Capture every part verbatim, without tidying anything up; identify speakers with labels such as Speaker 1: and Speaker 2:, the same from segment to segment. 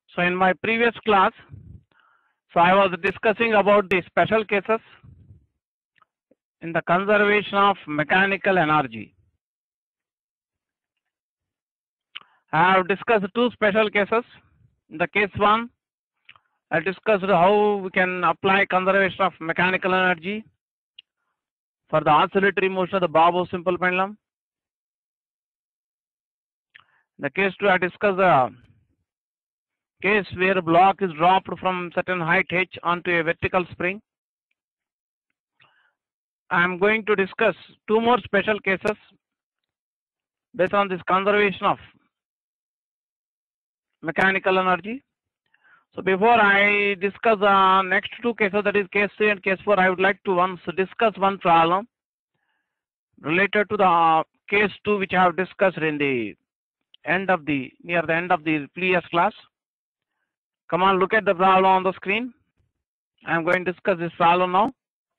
Speaker 1: So in my previous class, so I was discussing about the special cases in the conservation of mechanical energy. I have discussed two special cases. In the case one, I discussed how we can apply conservation of mechanical energy for the oscillatory motion of the Bob simple pendulum. In the case two, I discussed the case where a block is dropped from certain height h onto a vertical spring. I am going to discuss two more special cases based on this conservation of mechanical energy. So before I discuss the next two cases, that is case three and case four, I would like to once discuss one problem related to the case two, which I have discussed in the end of the near the end of the previous class. Come on, look at the problem on the screen. I am going to discuss this problem now.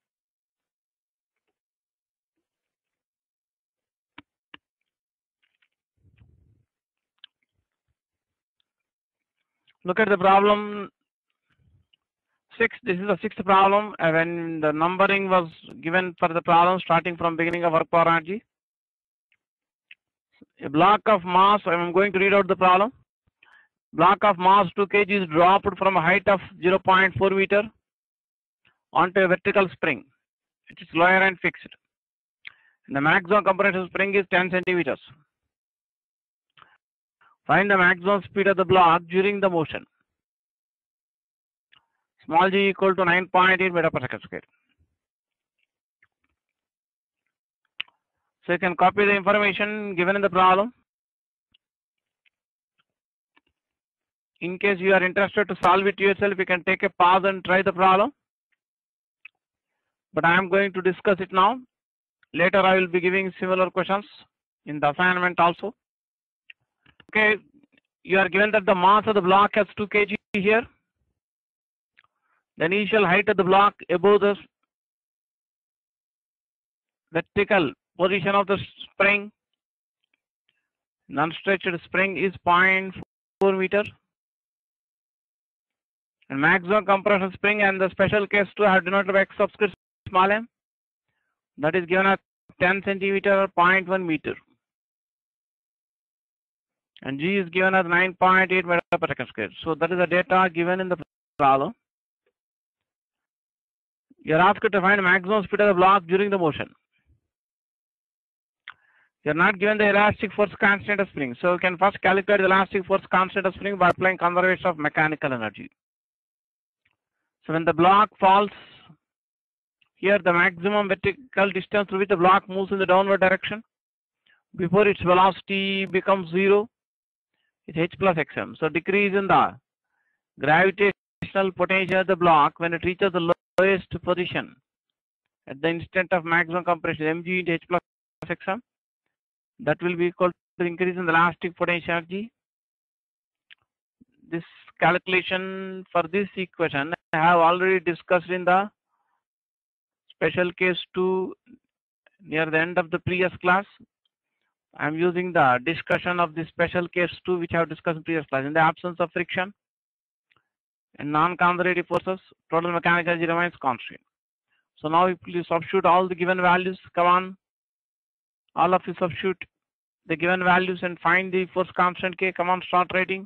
Speaker 1: Look at the problem six. This is the sixth problem uh, when the numbering was given for the problem starting from beginning of work power energy. A block of mass, I am going to read out the problem. Block of mass two kilograms is dropped from a height of zero point four meter onto a vertical spring. It is lower and fixed. And the maximum compression spring is ten centimeters. Find the maximum speed of the block during the motion. Small g equal to nine point eight meter per second square. So you can copy the information given in the problem. In case you are interested to solve it yourself, you can take a pause and try the problem. But I am going to discuss it now. Later I will be giving similar questions in the assignment also. Okay, you are given that the mass of the block has two kilograms here. The initial height of the block above the vertical position of the spring, non-stretched spring, is zero point four meter. And maximum compression spring and the special case two have denoted by x subscript small m. That is given as ten centimeter or zero point one meter. And g is given as nine point eight meter per second square. So that is the data given in the problem. You are asked to find maximum speed of the block during the motion. You are not given the elastic force constant of spring. So you can first calculate the elastic force constant of spring by applying conservation of mechanical energy. So when the block falls, here the maximum vertical distance through which the block moves in the downward direction before its velocity becomes zero is h plus xm. So decrease in the gravitational potential of the block when it reaches the lowest position at the instant of maximum compression, mg into h plus xm. That will be equal to the increase in the elastic potential energy. This calculation for this equation I have already discussed in the special case two near the end of the previous class. I am using the discussion of the special case two which I have discussed in previous class. In the absence of friction and non-conservative forces, total mechanical energy remains constant. So now if you substitute all the given values, come on, all of you substitute the given values and find the force constant K. Come on, start writing.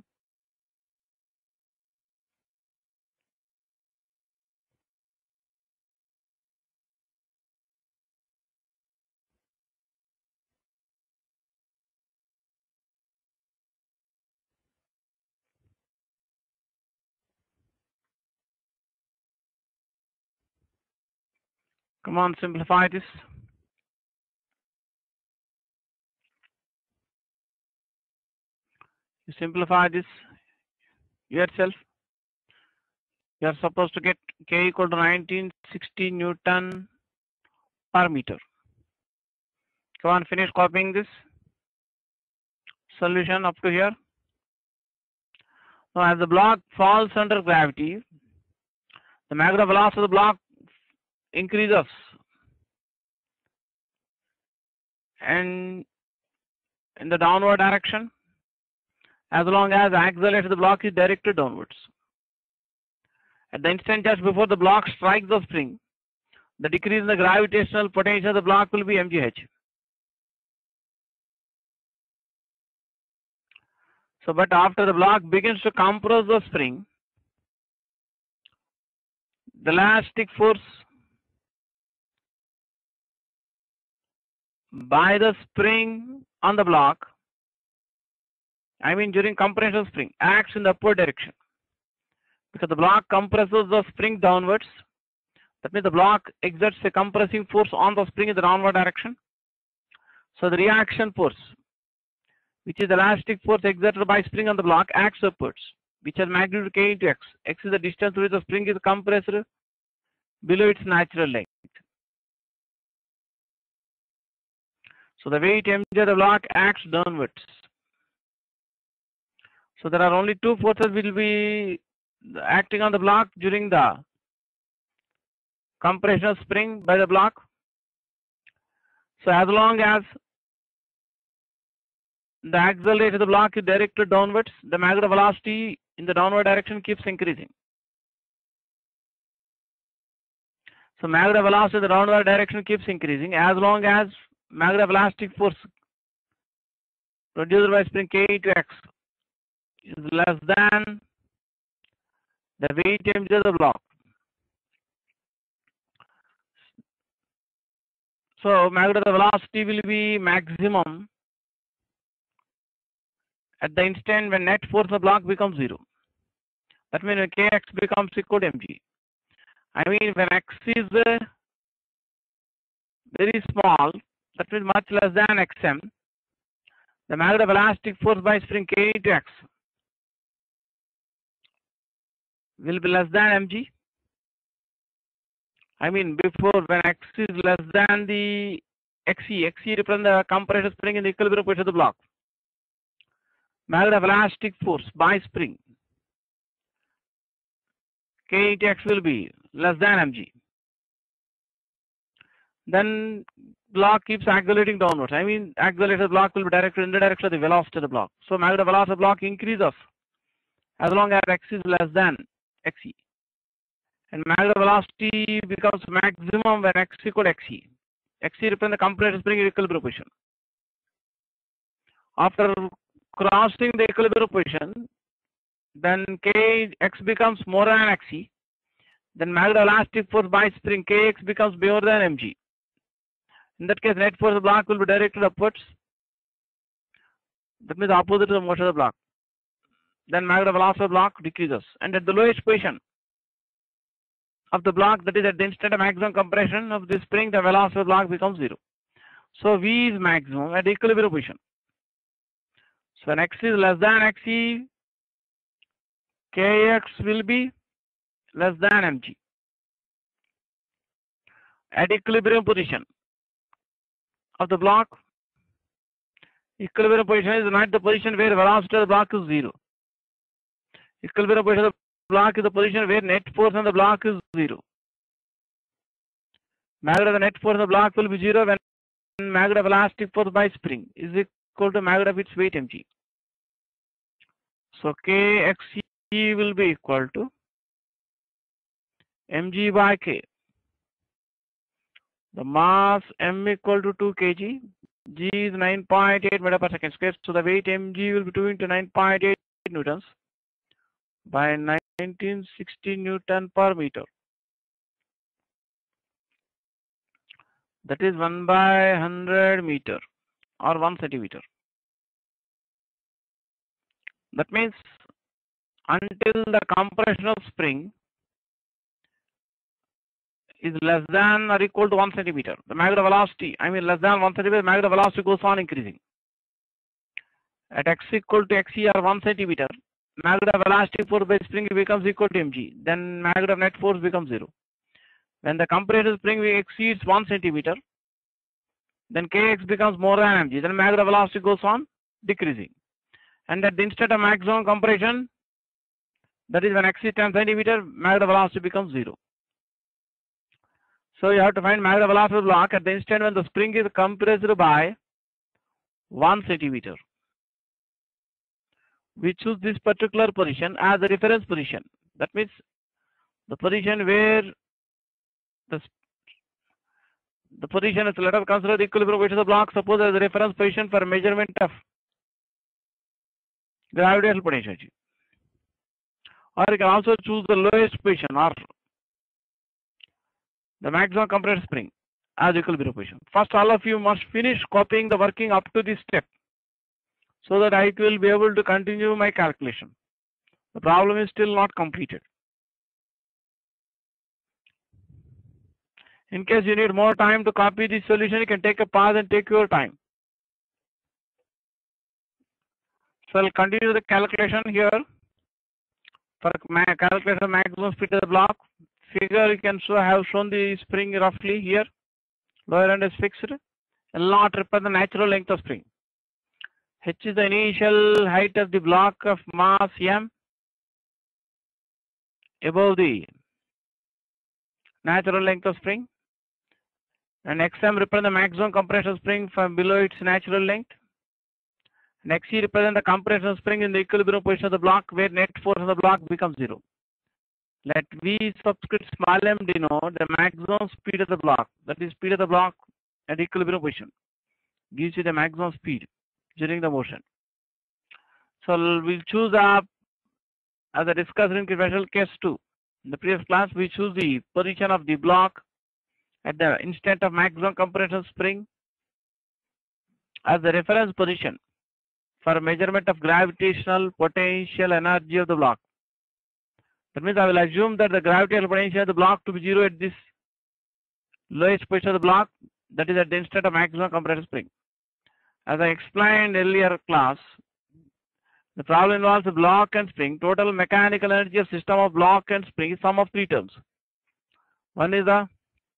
Speaker 1: Come on, simplify this. You simplify this yourself. You are supposed to get K equal to nineteen sixty Newton per meter. Come on, finish copying this solution up to here. Now as the block falls under gravity, the magnetic velocity of the block increases and in the downward direction. as long as the acceleration of the block is directed downwards. At the instant just before the block strikes the spring, the decrease in the gravitational potential of the block will be mgh. So, but after the block begins to compress the spring, the elastic force by the spring on the block, I mean during compression of spring, acts in the upward direction. Because the block compresses the spring downwards, that means the block exerts a compressing force on the spring in the downward direction. So the reaction force, which is the elastic force exerted by spring on the block, acts upwards, which has magnitude k into x. X is the distance to which the spring is compressed below its natural length. So the weight mg of the block acts downwards. So there are only two forces will be acting on the block during the compression of spring by the block. So as long as the acceleration of the block is directed downwards, the magnetic velocity in the downward direction keeps increasing. So magnetic velocity in the downward direction keeps increasing as long as magnetic elastic force produced by spring k into x is less than the weight mg of the block. So magnetic velocity will be maximum at the instant when net force of the block becomes zero. That means when kx becomes equal to mg. I mean when x is uh, very small, that means much less than xm, the magnetic elastic force by spring k into x will be less than mg. I mean before when x is less than the xe, xe represents the compression spring in the equilibrium position of the block. Magnetic elastic force by spring k into x will be less than mg. Then block keeps accelerating downwards. I mean accelerated block will be directed in the direction of the velocity of the block. So magnetic velocity of the block increases as long as x is less than xe. And magnetic velocity becomes maximum when x equal to xe. Xe represents the compression spring in equilibrium position. After crossing the equilibrium position, then k x becomes more than xe. Then magnetic elastic force by spring kx becomes more than mg. In that case, net force of the block will be directed upwards. That means opposite to the motion of the block. Then magnetic velocity of the block decreases. And at the lowest position of the block, that is at the instant of maximum compression of the spring, the velocity of the block becomes zero. So v is maximum at the equilibrium position. So when x is less than xe, kx will be less than mg. At equilibrium position of the block, equilibrium position is not the position where velocity of the block is zero. Equilibrium position of the block is the position where net force on the block is zero. Magnitude of the net force on the block will be zero when magnitude of elastic force by spring is equal to magnitude of its weight mg. So kxe will be equal to mg by k. The mass m equal to two kilograms, g is nine point eight meter per second square. So the weight mg will be two into nine point eight newtons by nineteen sixty newton per meter. That is one by one hundred meter or one centimeter. That means until the compression of spring is less than or equal to one centimeter, the magnetic velocity, I mean less than one centimeter, magnetic velocity goes on increasing. At x equal to xe or one centimeter, magnetic elastic force by spring becomes equal to mg. Then magnetic net force becomes zero. When the compression spring exceeds one centimeter, then kx becomes more than mg. Then magnetic velocity goes on decreasing. And at the instant of maximum compression, that is when x is ten centimeter, magnetic velocity becomes zero. So you have to find magnetic velocity of the block at the instant when the spring is compressed by one centimeter. we choose this particular position as a reference position. That means the position where the the position is, let us consider the equilibrium position of the block, suppose as a reference position for measurement of gravitational potential. Or you can also choose the lowest position or the maximum compressed spring as equilibrium position. First, all of you must finish copying the working up to this step so that I will be able to continue my calculation. The problem is still not completed. In case you need more time to copy this solution, you can take a pause and take your time. So I'll continue the calculation here. For calculation of maximum speed of the block, figure you can show, have shown the spring roughly here. Lower end is fixed. It will not represent the natural length of spring. H is the initial height of the block of mass m above the natural length of spring, and xm represents the maximum compression spring from below its natural length, and xc represents the compression spring in the equilibrium position of the block where net force of the block becomes zero. Let V subscript small m denote the maximum speed of the block, that is speed of the block at equilibrium position, gives you the maximum speed during the motion. So we'll choose up, as I discussed in special case two. In the previous class, we choose the position of the block at the instant of maximum compression spring as the reference position for measurement of gravitational potential energy of the block. That means I will assume that the gravitational potential of the block to be zero at this lowest position of the block, that is at the instant of maximum compression spring. As I explained earlier class, the problem involves the block and spring. Total mechanical energy of system of block and spring is sum of three terms. One is the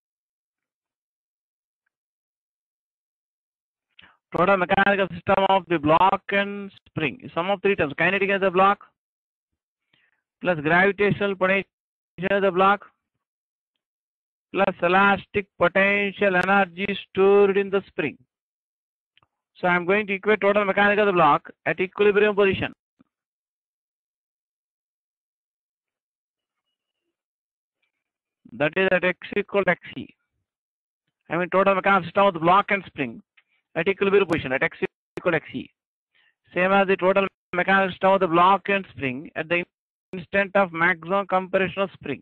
Speaker 1: total mechanical system of the block and spring is sum of three terms. Kinetic of the block plus gravitational potential of the block plus elastic potential energy stored in the spring. So I am going to equate total mechanical of the block at equilibrium position. That is at x equal to xc. I mean total mechanical system of the block and spring at equilibrium position at x equal to xc. Same as the total mechanical system of the block and spring at the instant of maximum compression of spring.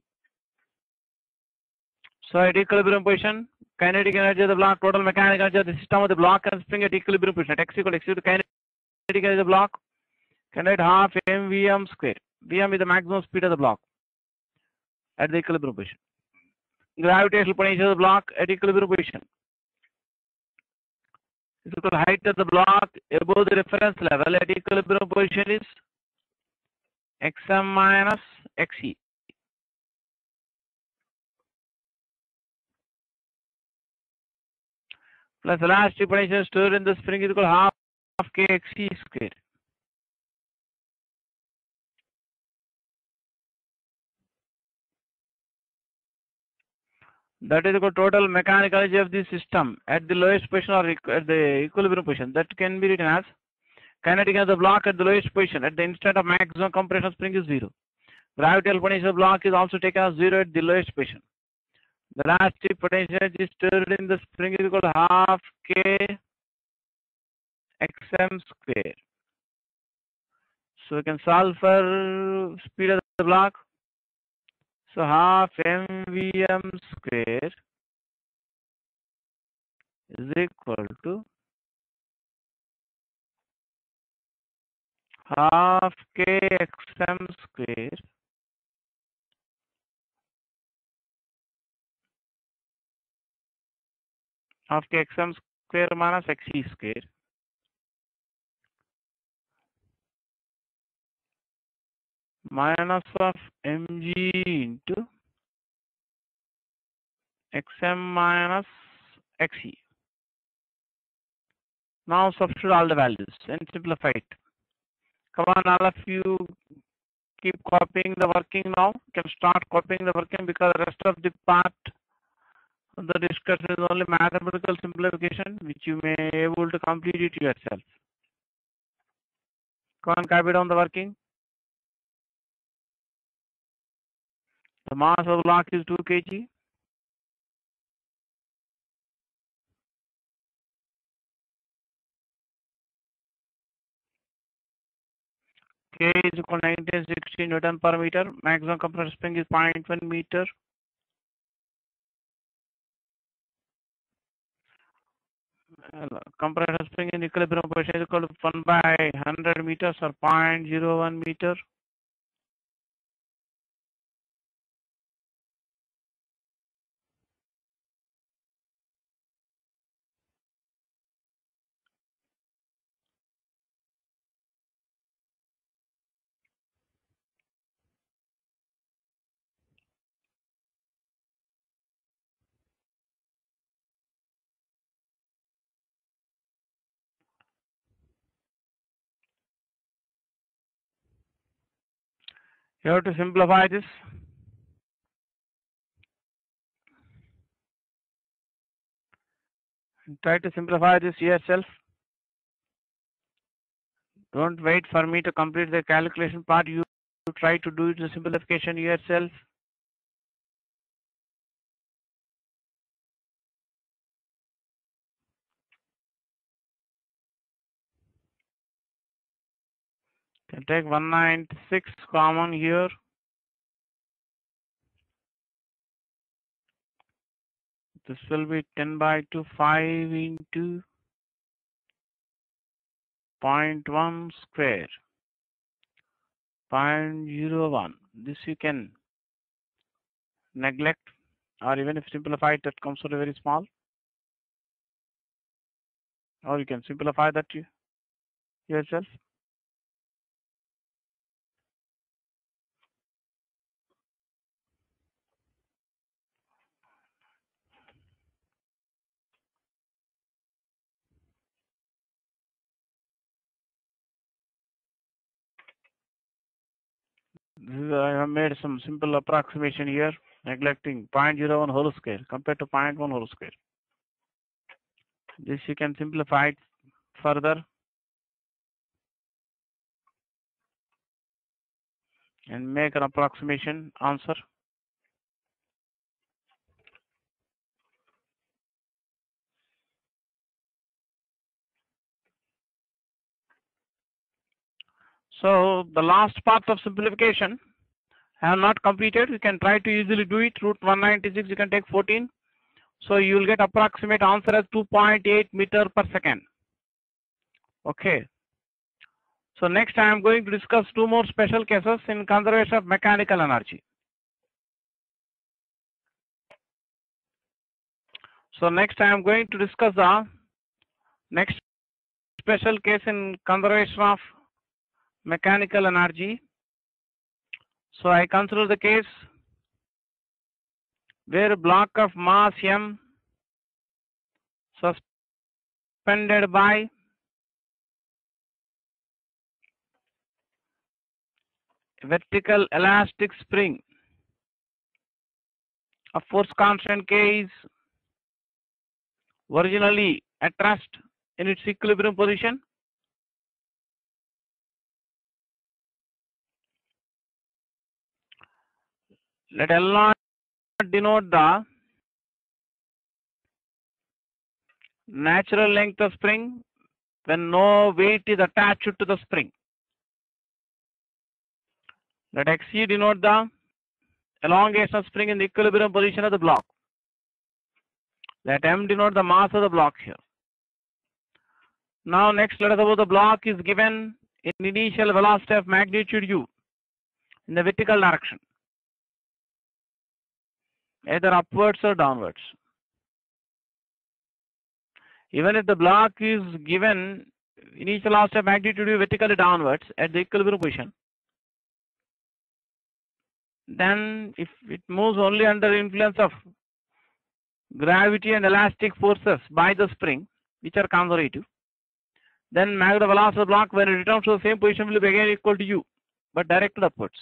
Speaker 1: So at equilibrium position, kinetic energy of the block, total mechanical energy of the system of the block and spring at equilibrium position at x equal to xc to kinetic energy of the block, can write half mvm square. Vm is the maximum speed of the block at the equilibrium position. Gravitational potential of the block at equilibrium position is equal to height of the block above the reference level at equilibrium position is xm minus xc. Plus elastic potential stored in the spring is equal to half of kxc square. That is equal to total mechanical energy of the system at the lowest position or at the equilibrium position. That can be written as kinetic energy of the block at the lowest position at the instant of maximum compression spring is zero. Gravitational potential of the block is also taken as zero at the lowest position. The elastic potential is stored in the spring is equal to half k xm square. So we can solve for speed of the block. So half mvm square is equal to half k xm square of xm square minus xc square minus of mg into xm minus xc. Now substitute all the values and simplify it. Come on, all of you keep copying the working now. You can start copying the working because the rest of the part of the discussion is only mathematical simplification which you may be able to complete it yourself. Come on, copy down the working. The mass of the block is two kilograms. K is equal to nineteen sixty Newton per meter. Maximum compressed spring is zero point one meter. Uh, compressed spring in equilibrium position is equal to one by one hundred meters or zero point zero one meter. You have to simplify this. Try to simplify this yourself. Don't wait for me to complete the calculation part. You try to do the simplification yourself. You can take one ninety-six common here. This will be ten by two, five into zero point one square. zero point zero one. This you can neglect, or even if simplified, that comes out very small. Or you can simplify that you, yourself. This is, I have made some simple approximation here, neglecting zero point zero one whole square compared to zero point one whole square. This you can simplify it further and make an approximation answer. So the last part of simplification I have not completed. You can try to easily do it. Root one ninety-six, you can take fourteen. So you will get approximate answer as two point eight meter per second. Okay. So next I am going to discuss two more special cases in conservation of mechanical energy. So next I am going to discuss the next special case in conservation of mechanical energy. So I consider the case where a block of mass m suspended by a vertical elastic spring of force constant K is originally at rest in its equilibrium position. Let L naught denote the natural length of spring when no weight is attached to the spring. Let Xc denote the elongation of spring in the equilibrium position of the block. Let M denote the mass of the block here. Now next, let us suppose the block is given in initial velocity of magnitude u in the vertical direction, either upwards or downwards. Even if the block is given initial velocity of magnitude u vertically downwards at the equilibrium position, then if it moves only under influence of gravity and elastic forces by the spring, which are conservative, then magnitude velocity of the block when it returns to the same position will be again equal to u, but directed upwards.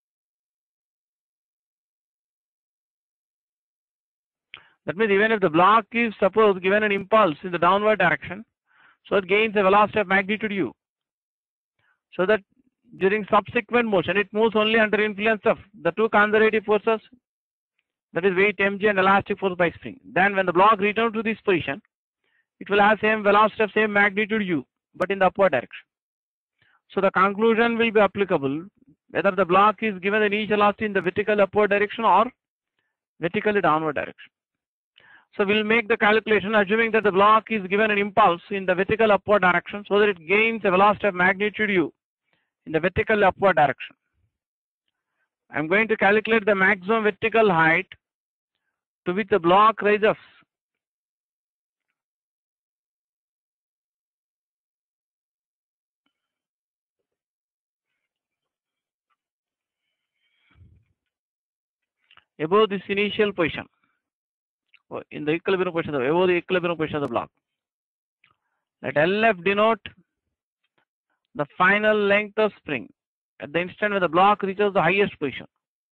Speaker 1: That means even if the block is suppose given an impulse in the downward direction, so it gains a velocity of magnitude u. So that during subsequent motion, it moves only under influence of the two conservative forces, that is weight mg and elastic force by spring. Then when the block returns to this position, it will have same velocity of same magnitude u, but in the upward direction. So the conclusion will be applicable whether the block is given an initial velocity in the vertical upward direction or vertically downward direction. So we'll make the calculation assuming that the block is given an impulse in the vertical upward direction so that it gains a velocity of magnitude u in the vertical upward direction. I'm going to calculate the maximum vertical height to which the block rises. Above this initial position, in the equilibrium position, above the equilibrium position of the block. Let L F denote the final length of spring at the instant when the block reaches the highest position.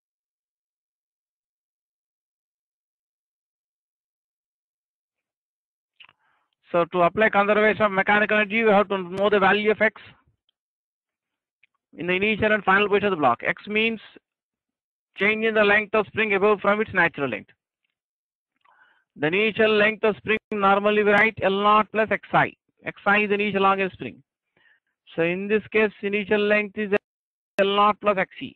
Speaker 1: So to apply conservation of mechanical energy, we have to know the value of x in the initial and final position of the block. X means change in the length of spring above from its natural length. The initial length of spring normally we write L naught plus xi. Xi is the initial longest spring. So in this case, initial length is L naught plus xe.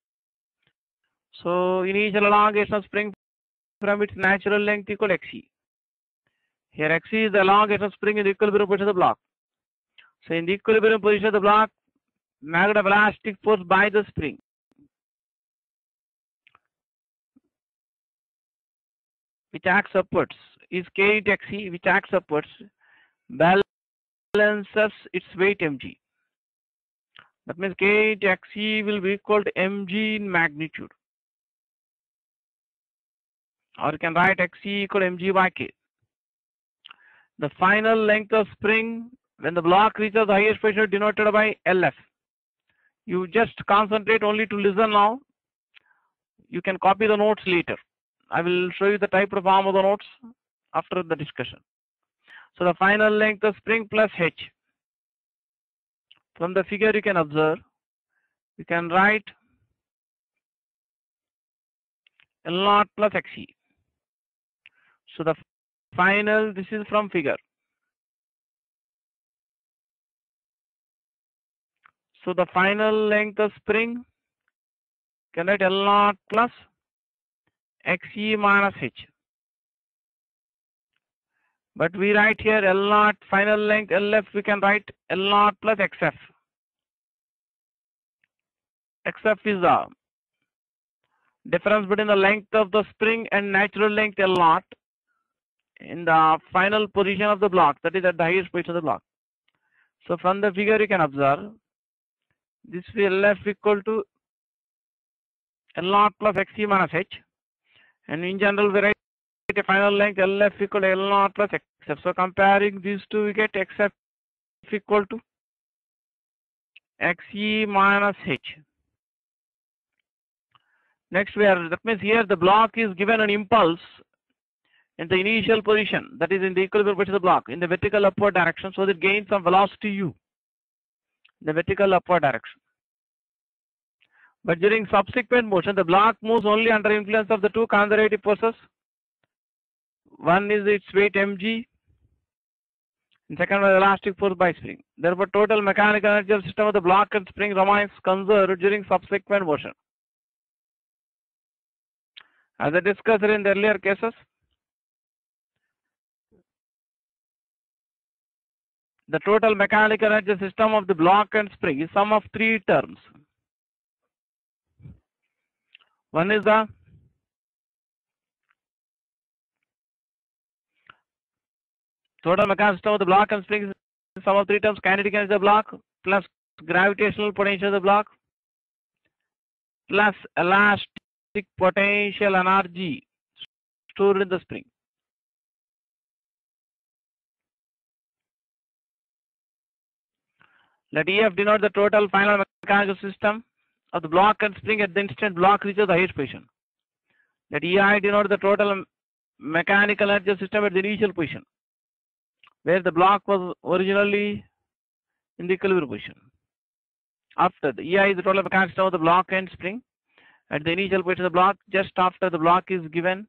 Speaker 1: So initial elongation of spring from its natural length equal xe. Here xe is the elongation of spring in the equilibrium position of the block. So in the equilibrium position of the block, magnitude of elastic force by the spring which acts upwards is k into xe, which acts upwards, balances its weight mg. That means k into xe will be equal to mg in magnitude. Or you can write xe equal to mg by k. The final length of spring when the block reaches the highest position denoted by L F. You just concentrate only to listen now. You can copy the notes later. I will show you the type of form of the notes after the discussion. So the final length of spring plus h. From the figure you can observe, you can write L naught plus xe. So the final, this is from figure. So the final length of spring can write L naught plus xe minus h. But we write here L naught final length L F, we can write L naught plus xf. Xf is the difference between the length of the spring and natural length L naught in the final position of the block, that is at the highest position of the block. So from the figure you can observe this will L F equal to L naught plus xe minus h, and in general we write a final length L F equal to L naught plus xf. So comparing these two, we get xf equal to xe minus h. Next we are, that means here the block is given an impulse in the initial position, that is in the equilibrium position of the block, in the vertical upward direction, so that it gains some velocity u in the vertical upward direction. But during subsequent motion, the block moves only under influence of the two conservative forces. One is its weight mg, and second one is elastic force by spring. Therefore, total mechanical energy of the system of the block and spring remains conserved during subsequent motion. As I discussed in the earlier cases, the total mechanical energy system of the block and spring is sum of three terms. One is the total mechanical system of the block and spring is sum of three terms: kinetic energy of the block plus gravitational potential of the block plus elastic potential energy stored in the spring. Let E F denote the total final mechanical system of the block and spring at the instant block reaches the highest position. Let E I denote the total mechanical energy system at the initial position, where the block was originally in the equilibrium position. After the E I is the total mechanics of the block and spring. At the initial position of the block, just after the block is given,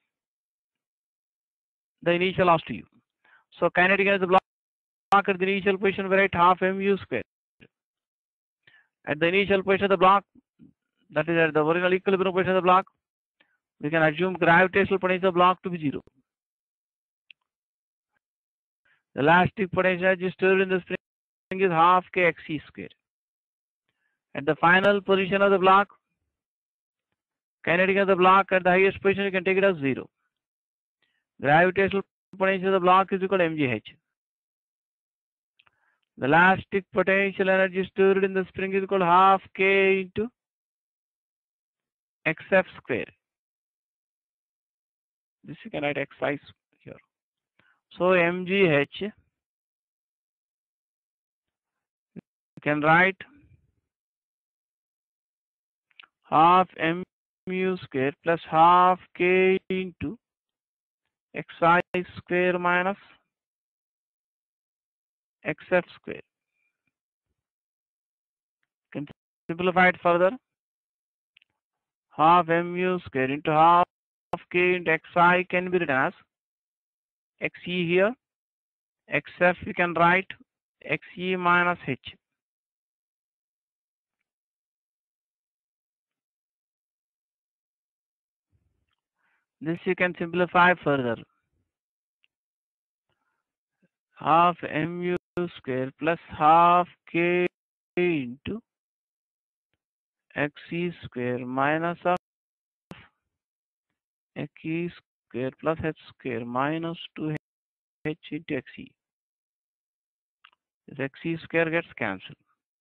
Speaker 1: the initial loss to you. So kinetic energy of the block at the initial position, we write half mu square. At the initial position of the block, that is at the original equilibrium position of the block, we can assume gravitational potential of the block to be zero. The elastic potential energy stored in the spring is half k xe square. At the final position of the block, kinetic of the block at the highest position, you can take it as zero. Gravitational potential of the block is equal to mgh. The elastic potential energy stored in the spring is equal to half k into xf square. This you can write xi here. So mgh, you can write half mu square plus half k into xi square minus xf square. Can simplify it further. Half mu square into half k into xi can be written as xe here. Xf you can write xe minus h. This you can simplify further. Half mu square plus half k into xe square minus of xe square plus h square minus two h into xe. This xe square gets cancelled.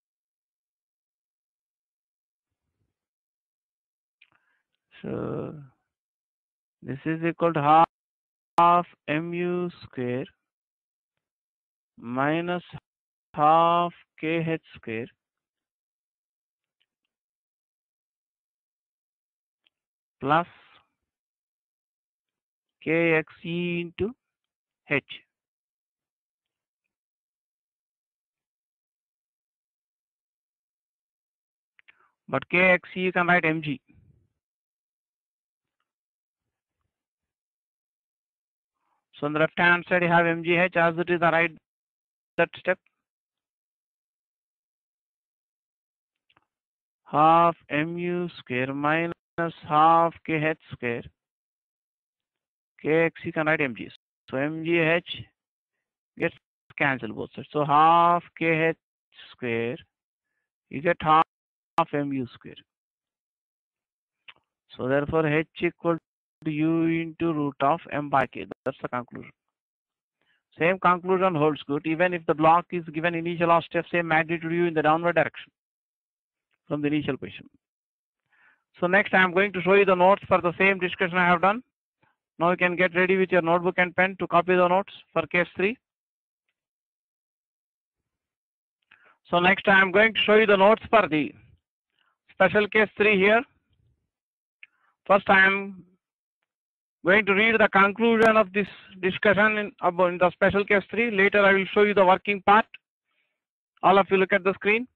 Speaker 1: So this is equal to half, half mu square minus half kh square plus kxe into h. But kxe you can write mg. So on the left hand side you have mgh as it is the right that step. Half mu square minus half kh square. Kx you can write mg. So mgh gets cancelled both sides. So half kh square, you get half, half mu square. So therefore h equal to u into root of m by k. That's the conclusion. Same conclusion holds good even if the block is given initial velocity of same magnitude u in the downward direction from the initial position. So next I am going to show you the notes for the same discussion I have done. Now you can get ready with your notebook and pen to copy the notes for case three. So next I am going to show you the notes for the special case three here. First I am going to read the conclusion of this discussion in, about in the special case three. Later I will show you the working part. All of you look at the screen.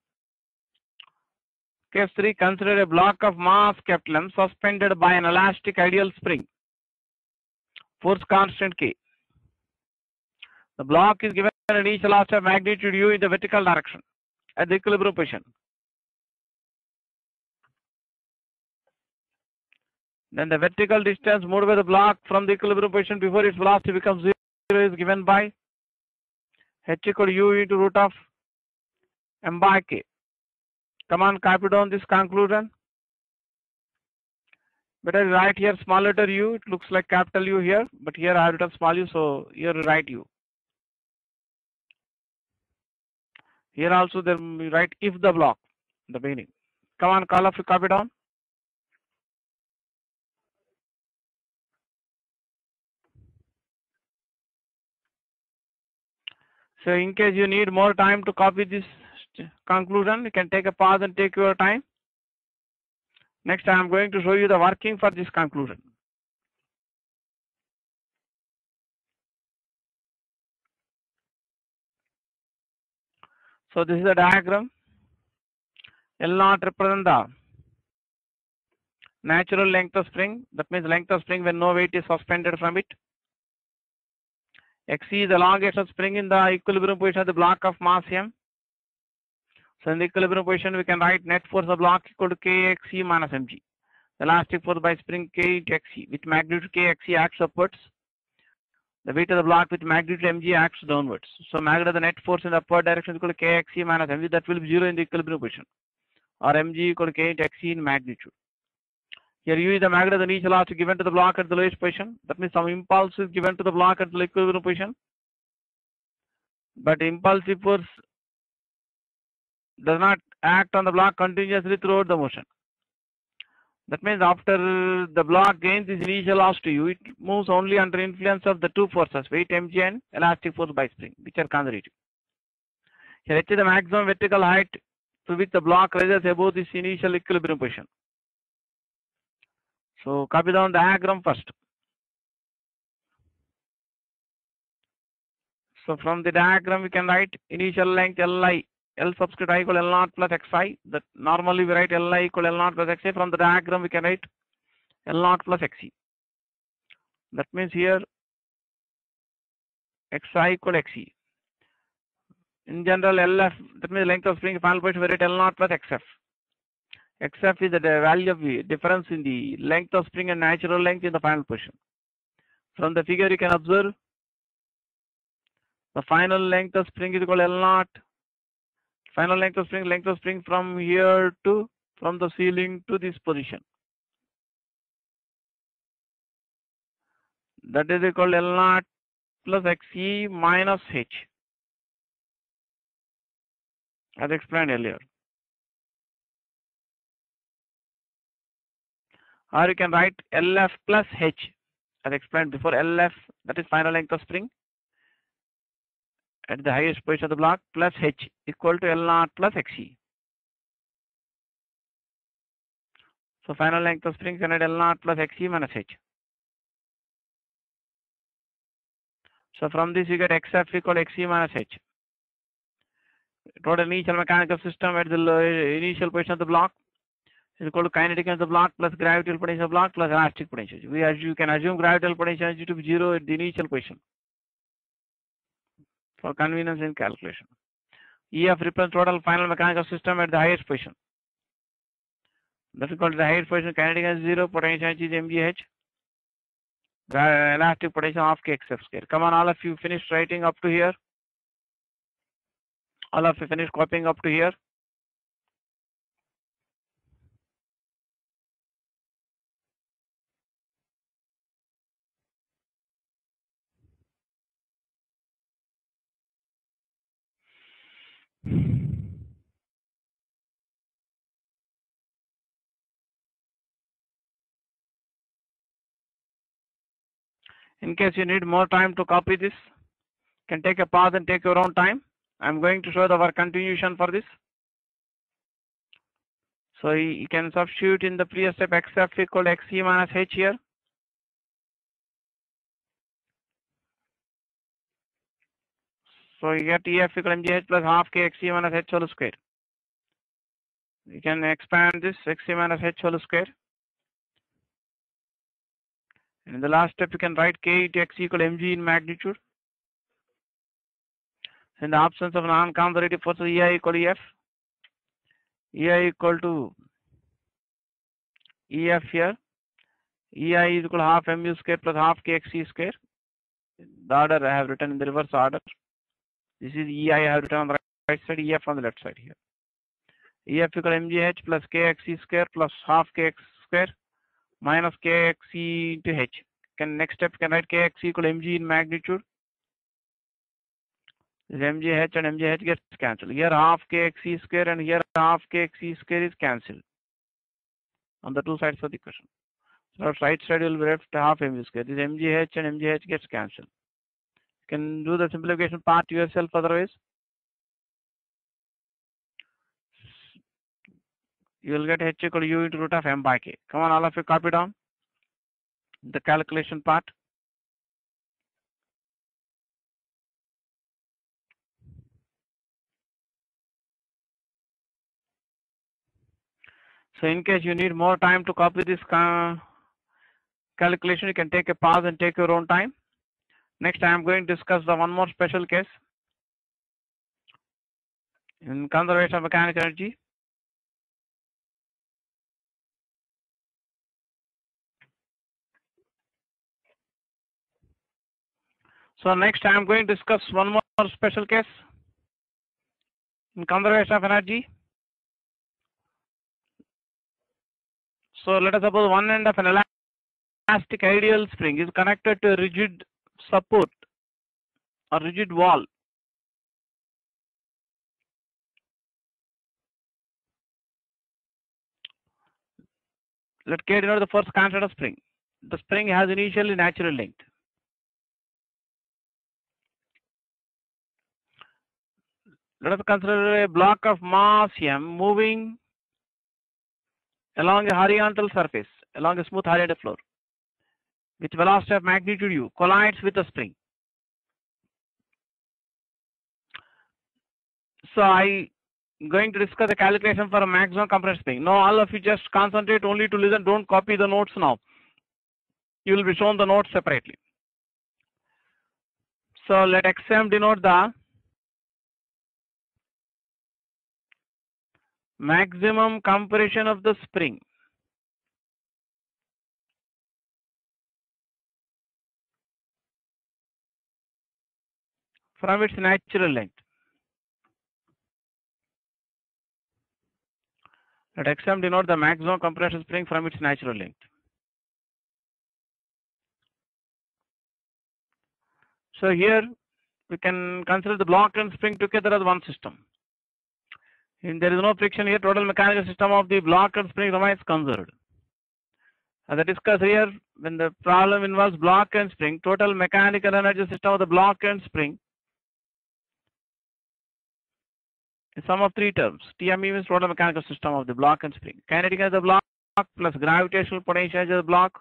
Speaker 1: Case three, consider a block of mass capital M suspended by an elastic ideal spring. Force constant K. The block is given an initial velocity of magnitude u in the vertical direction at the equilibrium position. Then the vertical distance moved by the block from the equilibrium position before its velocity becomes zero is given by h equal to u into root of m by k. Come on, copy down this conclusion. Better write here small letter u. It looks like capital U here, but here I have written small u, so here write u. Here also there we write if the block, the beginning. Come on, all of you copy down. So in case you need more time to copy this conclusion, you can take a pause and take your time. Next I am going to show you the working for this conclusion. So this is the diagram. L naught represent the natural length of spring. That means length of spring when no weight is suspended from it. Xc is the elongation of spring in the equilibrium position of the block of mass m. So in the equilibrium position, we can write net force of the block equal to kxc minus mg. The elastic force by spring k into xc, with magnitude kxc acts upwards. The weight of the block with magnitude mg acts downwards. So magnitude of the net force in the upward direction is equal to kxc minus mg. That will be zero in the equilibrium position, or mg equal to k into xc in magnitude. Here u is the magnitude of the initial velocity given to the block at the lowest position. That means some impulse is given to the block at the equilibrium position, but impulsive force does not act on the block continuously throughout the motion. That means after the block gains its initial velocity u, it moves only under influence of the two forces, weight mg and elastic force by spring, which are conservative. Here h is the maximum vertical height to which the block rises above this initial equilibrium position. So copy down the diagram first. So from the diagram we can write initial length Li, L subscript I equal L naught plus Xi. That normally we write Li equal L naught plus Xi. From the diagram we can write L naught plus Xi. That means here Xi equal Xe. In general, L F, that means length of spring final position, we write L naught plus Xf. Xf is the value of the difference in the length of spring and natural length in the final position. From the figure you can observe the final length of spring is equal to L naught. Final length of spring, length of spring from here to, from the ceiling to this position. That is equal to L naught plus Xe minus H, as explained earlier. Or you can write L F plus H, as explained before. L F, that is final length of spring at the highest position of the block, plus H equal to L naught plus Xe. So final length of spring can write L naught plus Xe minus H. So from this you get Xf equal to Xe minus H. Total initial mechanical system at the initial position of the block is equal to kinetic energy of the block plus gravitational potential of the block plus elastic potential. We as you can assume gravitational potential energy to be zero at the initial position for convenience in calculation. E F represents total final mechanical system at the highest position. That is equal to the highest position, kinetic energy zero, potential energy is mgh, elastic potential of kxf square. Come on, all of you finished writing up to here. All of you finished copying up to here. In case you need more time to copy this, you can take a pause and take your own time. I'm going to show the our continuation for this. So you can substitute in the previous step Xf equal to Xe minus H here. So you get E F equal to mgh plus half k Xe minus H whole square. You can expand this Xe minus H whole square. And in the last step, you can write k into x equal to mg in magnitude. In the absence of non-conservative forces, Ei equal to Ef. Ei equal to Ef here. Ei is equal to half mu square plus half kxc square. The order I have written in the reverse order. This is Ei I have written on the right side, Ef on the left side here. Ef equal to mgh plus kxc square plus half kx square minus kxc into h. Can next step can write kx equal to mg in magnitude. This mgh and mgh gets cancelled. Here half kxc square and here half kxc square is cancelled on the two sides of the equation. So right side will be left half mu square. This mgh and mgh gets cancelled. You can do the simplification part yourself otherwise. You will get h equal to u into root of m by k. Come on, all of you copy down the calculation part. So in case you need more time to copy this calculation, you can take a pause and take your own time. Next, I am going to discuss the one more special case in conservation of mechanical energy. So next, I am going to discuss one more special case in conservation of energy. So let us suppose one end of an elastic ideal spring is connected to a rigid support or rigid wall. Let K denote the first constant of spring. The spring has initially natural length. Let us consider a block of mass m moving along a horizontal surface, along a smooth horizontal floor, with velocity of magnitude u, collides with a spring. So I am going to discuss the calculation for a maximum compression spring. Now all of you just concentrate only to listen, don't copy the notes now. You will be shown the notes separately. So let X M denote the maximum compression of the spring from its natural length. Let X M denote the maximum compression spring from its natural length. So here we can consider the block and spring together as one system. If there is no friction here, total mechanical system of the block and spring remains conserved. As I discussed here, when the problem involves block and spring, total mechanical energy system of the block and spring is sum of three terms. T M E means total mechanical system of the block and spring. Kinetic energy of the block plus gravitational potential energy of the block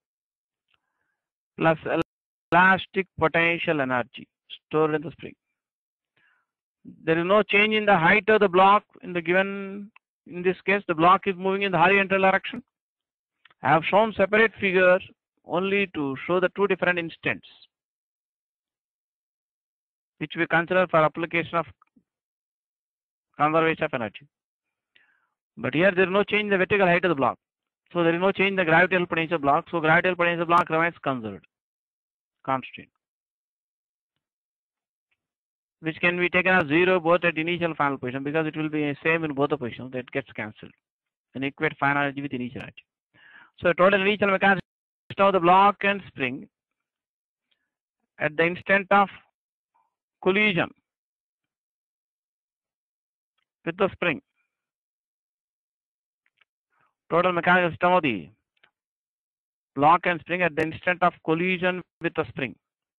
Speaker 1: plus elastic potential energy stored in the spring. There is no change in the height of the block in the given, in this case, the block is moving in the horizontal direction. I have shown separate figures only to show the two different instants which we consider for application of conservation of energy. But here there is no change in the vertical height of the block. So there is no change in the gravitational potential of the block. So gravitational potential of the block remains conserved, constant, which can be taken as zero both at initial final position because it will be same in both the positions. That gets cancelled and equate final energy with initial energy. So total initial mechanical system of the block and spring at the instant of collision with the spring. Total mechanical system of the block and spring at the instant of collision with the spring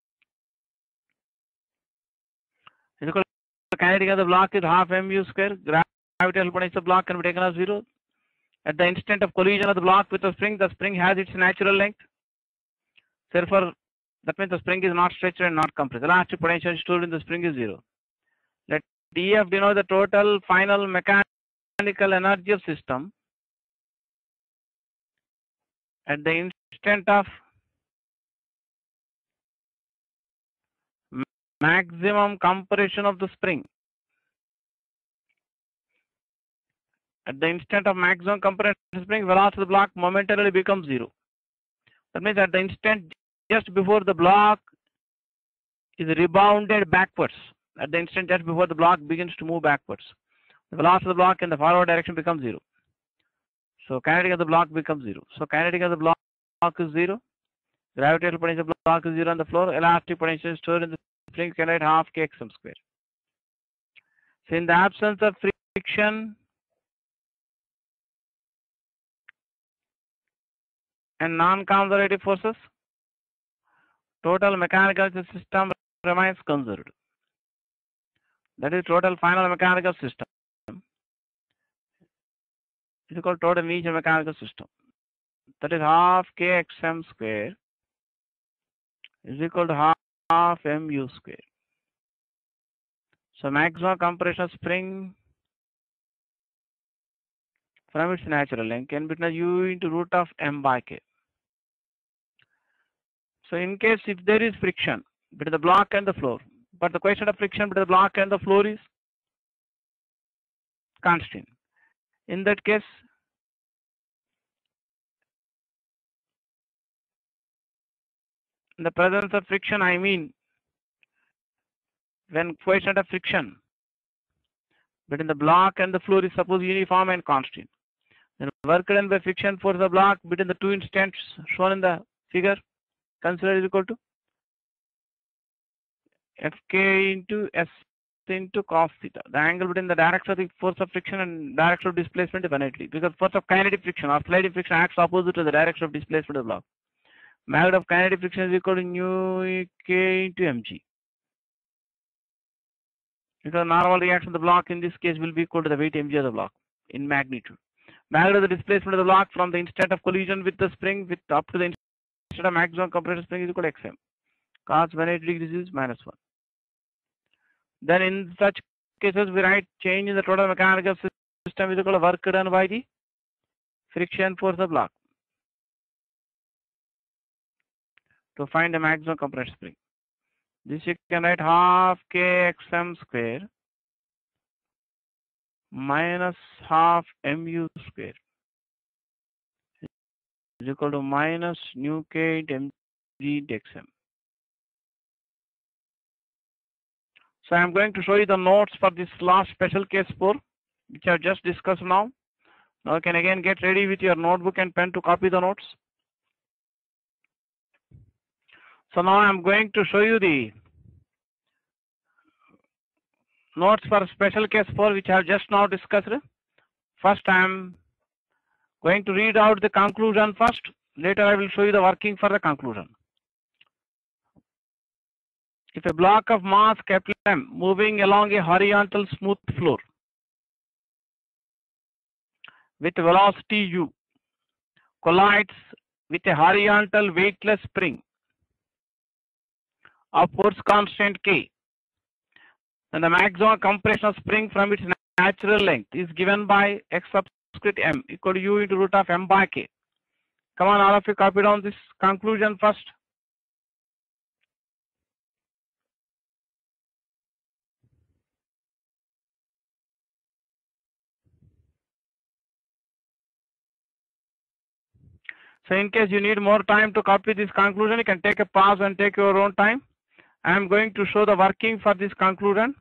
Speaker 1: is equal to the kinetic of the block is half mu square. Gravitational potential of the block can be taken as zero. At the instant of collision of the block with the spring, the spring has its natural length. Therefore, that means the spring is not stretched and not compressed. Elastic potential stored in the spring is zero. Let D F denote the total final mechanical energy of system at the instant of maximum compression of the spring. At the instant of maximum compression of the spring, velocity of the block momentarily becomes zero. That means at the instant just before the block is rebounded backwards, at the instant just before the block begins to move backwards, the velocity of the block in the forward direction becomes zero. So kinetic of the block becomes zero. So kinetic of the block is zero. Gravitational potential of the block is zero on the floor. Elastic potential stored in the spring can write half k x m square. So in the absence of friction and non-conservative forces, total mechanical system remains conserved. That is total final mechanical system is equal to total initial mechanical system. That is half k x m square is equal to half, half mu square. So maximum compression spring from its natural length n between u into root of m by k. So in case if there is friction between the block and the floor, but the coefficient of friction between the block and the floor is constant. In that case, in the presence of friction, I mean when coefficient of friction between the block and the floor is suppose uniform and constant, then work done by friction force the block between the two instants shown in the figure consider is equal to Fk into S into cos theta. The angle between the direction of the force of friction and direction of displacement is one eighty, because force of kinetic friction or sliding friction acts opposite to the direction of displacement of the block. Magnitude of kinetic friction is equal to nu k into mg. Because normal reaction of the block in this case will be equal to the weight mg of the block in magnitude. Magnitude of the displacement of the block from the instant of collision with the spring with up to the instant of maximum compression spring is equal to xm. Cos one hundred eighty degrees is minus one. Then in such cases we write change in the total mechanical system is equal to work done by the friction force of the block to find the maximum compression spring. This you can write half k xm square minus half mu square is equal to minus nu k into mg dxm. So I am going to show you the notes for this last special case four, which I have just discussed now. Now you can again get ready with your notebook and pen to copy the notes. So now I am going to show you the notes for special case four, which I have just now discussed. First I am going to read out the conclusion first. Later I will show you the working for the conclusion. If a block of mass capital M moving along a horizontal smooth floor with velocity u collides with a horizontal weightless spring of force constant k, then the maximum compression of spring from its natural length is given by x subscript m equal to u into root of m by k. Come on, all of you copy down this conclusion first. So in case you need more time to copy this conclusion, you can take a pause and take your own time. I am going to show the working for this conclusion.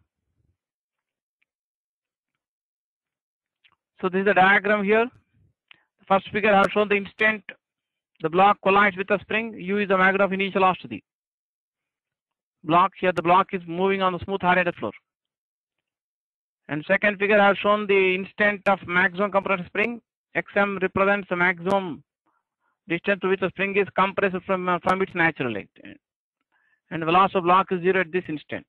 Speaker 1: So this is the diagram here. The first figure I have shown the instant the block collides with the spring. U is the magnitude of initial velocity. Block here, the block is moving on the smooth horizontal floor. And second figure I have shown the instant of maximum compression spring. Xm represents the maximum distance to which the spring is compressed from, uh, from its natural length. And the velocity of block is zero at this instant.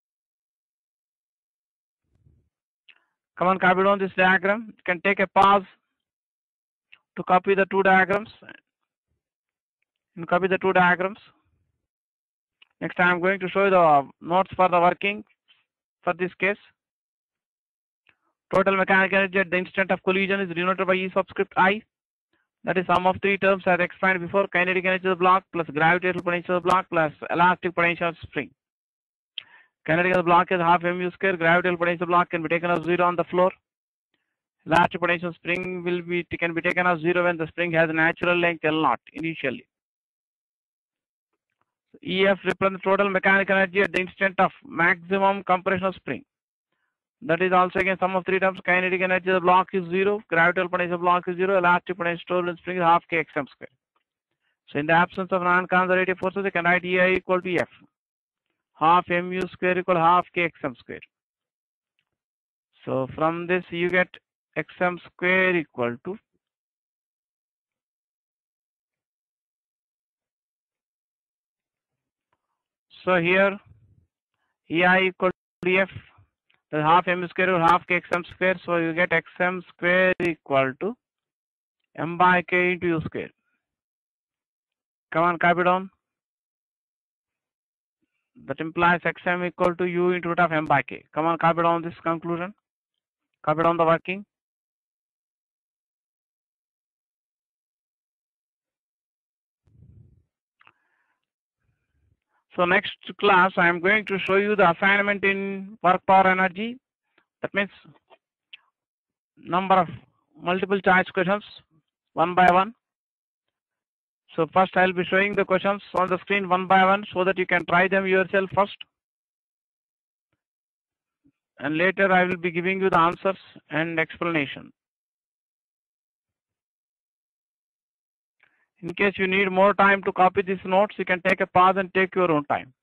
Speaker 1: Come on, copy down this diagram. You can take a pause to copy the two diagrams. And copy the two diagrams. Next I am going to show you the notes for the working for this case. Total mechanical energy at the instant of collision is denoted by E subscript I. That is sum of three terms as explained before: kinetic energy of the block plus gravitational potential of the block plus elastic potential of spring. Kinetic of the block is half mu square. Gravitational potential of the block can be taken as zero on the floor. Elastic potential of spring will be can be taken as zero when the spring has a natural length L naught initially. E F represents total mechanical energy at the instant of maximum compression of spring. That is also again sum of three terms. Kinetic energy of the block is zero. Gravitational potential of the block is zero. Elastic potential stored in spring is half k xm square. So in the absence of non-conservative forces, you can write E I equal to F. Half mu square equal half k xm square. So from this you get xm square equal to so here E I equal to F. The half m square or half k xm square, so you get xm square equal to m by k into u square. Come on, copy down. That implies xm equal to u into root of m by k. Come on, copy down this conclusion. Copy down the working. So next class, I am going to show you the assignment in work power energy. That means number of multiple choice questions, one by one. So first I will be showing the questions on the screen one by one so that you can try them yourself first. And later I will be giving you the answers and explanation. In case you need more time to copy these notes, you can take a pause and take your own time.